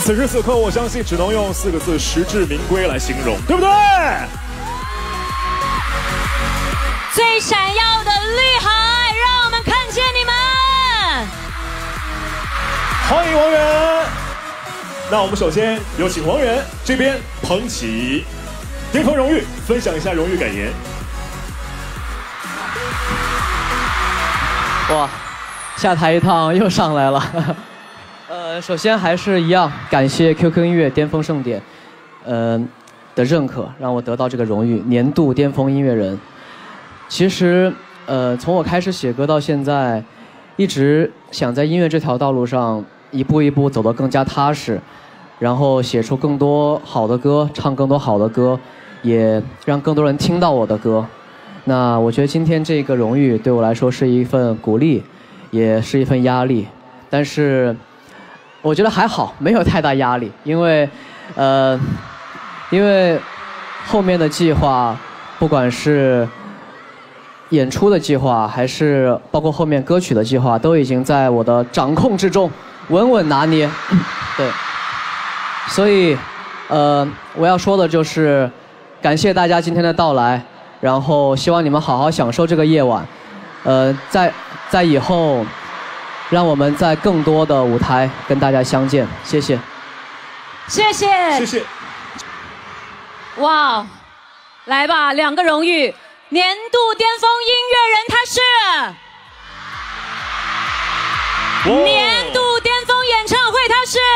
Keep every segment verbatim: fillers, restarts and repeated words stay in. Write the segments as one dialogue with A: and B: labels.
A: 此时此刻，我相信只能用四个字“实至名归”来形容，对不对？
B: 最闪耀的绿海，让我们看见你们！
A: 欢迎王源。那我们首先有请王源这边捧起巅峰荣誉，分享一下荣誉感言。
C: 哇，下台一趟又上来了。呃，首先还是一样，感谢 Q Q 音乐巅峰盛典，呃的认可，让我得到这个荣誉，年度巅峰音乐人。其实，呃，从我开始写歌到现在，一直想在音乐这条道路上一步一步走得更加踏实，然后写出更多好的歌，唱更多好的歌，也让更多人听到我的歌。那我觉得今天这个荣誉对我来说是一份鼓励，也是一份压力，但是我觉得还好，没有太大压力，因为，呃，因为后面的计划，不管是演出的计划，还是包括后面歌曲的计划，都已经在我的掌控之中，稳稳拿捏。对，所以，呃，我要说的就是，感谢大家今天的到来，然后希望你们好好享受这个夜晚，呃，在在以后，让我们在更多的舞台跟大家相见，谢谢。
B: 谢谢，
A: 谢谢。
B: 哇，来吧，两个荣誉。年度巅峰音乐人他是，年度巅峰演唱会他是，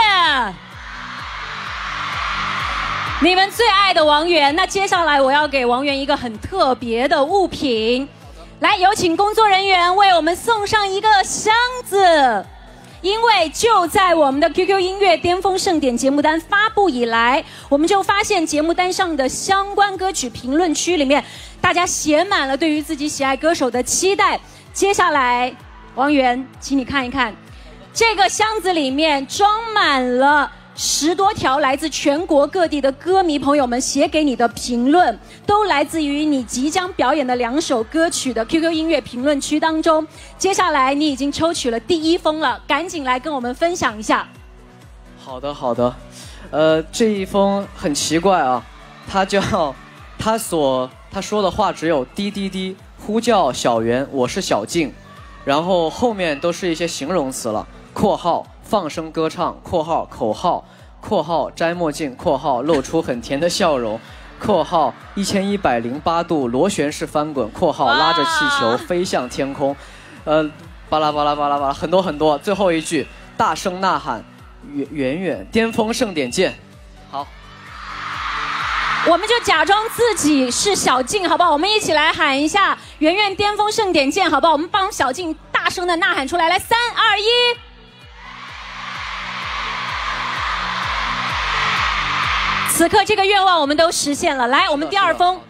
B: 你们最爱的王源。那接下来我要给王源一个很特别的物品，来，有请工作人员为我们送上一个箱子。因为就在我们的 Q Q 音乐巅峰盛典节目单发布以来，我们就发现节目单上的相关歌曲评论区里面，大家写满了对于自己喜爱歌手的期待。接下来，王源，请你看一看，这个箱子里面装满了十多条来自全国各地的歌迷朋友们写给你的评论，都来自于你即将表演的两首歌曲的 Q Q 音乐评论区当中。接下来你已经抽取了第一封了，赶紧来跟我们分享一下。
C: 好的，好的。呃，这一封很奇怪啊，他叫他所他说的话只有滴滴滴呼叫小圆，我是小静，然后后面都是一些形容词了，括号放声歌唱，括号口号，括号摘墨镜，括号露出很甜的笑容，括号一千一百零八度螺旋式翻滚，括号拉着气球飞向天空，呃，巴拉巴拉巴拉巴拉，很多很多。最后一句大声呐喊，远远远巅峰盛典见。好，
B: 我们就假装自己是小静，好不好？我们一起来喊一下“圆圆巅峰盛典见”，好不好？我们帮小静大声的呐喊出来，来，三二一。此刻这个愿望我们都实现了。来，我们第二封。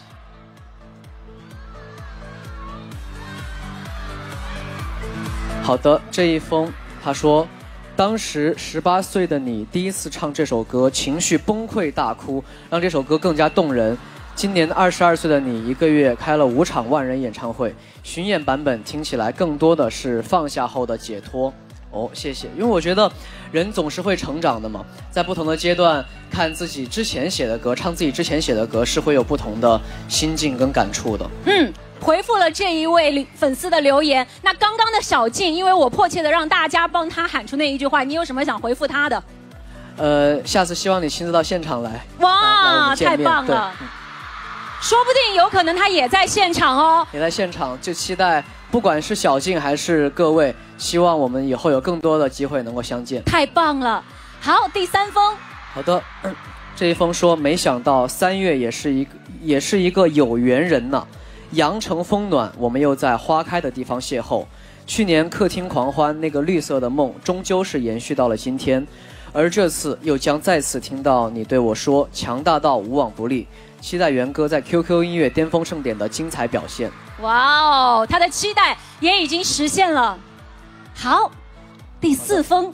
C: 好的，这一封他说，当时十八岁的你第一次唱这首歌，情绪崩溃大哭，让这首歌更加动人。今年二十二岁的你，一个月开了五场万人演唱会，巡演版本听起来更多的是放下后的解脱。哦，谢谢。因为我觉得人总是会成长的嘛，在不同的阶段看自己之前写的歌，唱自己之前写的歌，是会有不同的心境跟感触的。
B: 嗯，回复了这一位粉丝的留言。那刚刚的小静，因为我迫切的让大家帮他喊出那一句话，你有什么想回复他的？
C: 呃，下次希望你亲自到现场来。
B: 哇，太棒了！说不定有可能他也在现场哦。
C: 也在现场，就期待不管是小静还是各位，希望我们以后有更多的机会能够相见。
B: 太棒了！好，第三封。
C: 好的，嗯、这一封说，没想到三月也是一个也是一个有缘人呐。阳城风暖，我们又在花开的地方邂逅。去年客厅狂欢那个绿色的梦，终究是延续到了今天，而这次又将再次听到你对我说，强大到无往不利。期待元哥在 Q Q 音乐巅峰盛典的精彩表现。
B: 哇哦，他的期待也已经实现了。好，第四封。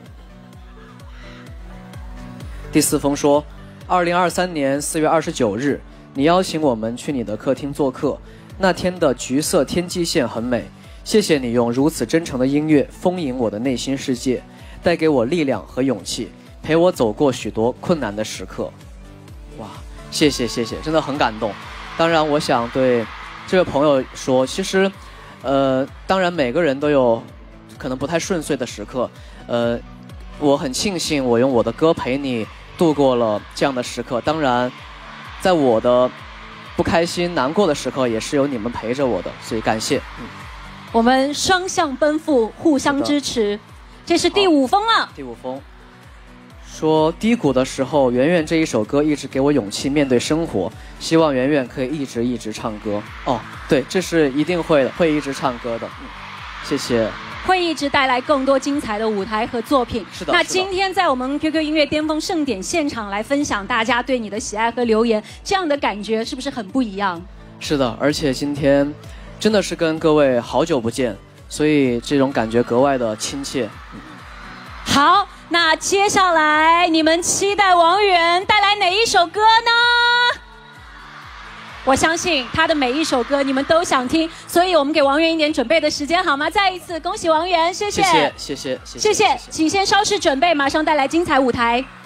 C: 第四封说，二零二三年四月二十九日，你邀请我们去你的客厅做客，那天的橘色天际线很美。谢谢你用如此真诚的音乐丰盈我的内心世界，带给我力量和勇气， 陪我走过许多困难的时刻。哇，谢谢谢谢，真的很感动。当然，我想对这位朋友说，其实，呃，当然每个人都有可能不太顺遂的时刻，呃，我很庆幸我用我的歌陪你度过了这样的时刻。当然，在我的不开心、难过的时刻，也是有你们陪着我的，所以感谢。嗯，
B: 我们双向奔赴，互相支持。这是第五封了。
C: 第五封说，低谷的时候，圆圆这一首歌一直给我勇气面对生活，希望圆圆可以一直一直唱歌。哦，对，这是一定会的，会一直唱歌的。嗯，谢谢。
B: 会一直带来更多精彩的舞台和作品。
C: 是的。
B: 那今天在我们 Q Q 音乐巅峰盛典现场来分享大家对你的喜爱和留言，这样的感觉是不是很不一样？
C: 是的，而且今天真的是跟各位好久不见，所以这种感觉格外的亲切。
B: 好，那接下来你们期待王源带来哪一首歌呢？我相信他的每一首歌你们都想听，所以我们给王源一点准备的时间好吗？再一次恭喜王源，谢谢，
C: 谢谢，谢谢，
B: 谢谢，请先稍事准备，马上带来精彩舞台。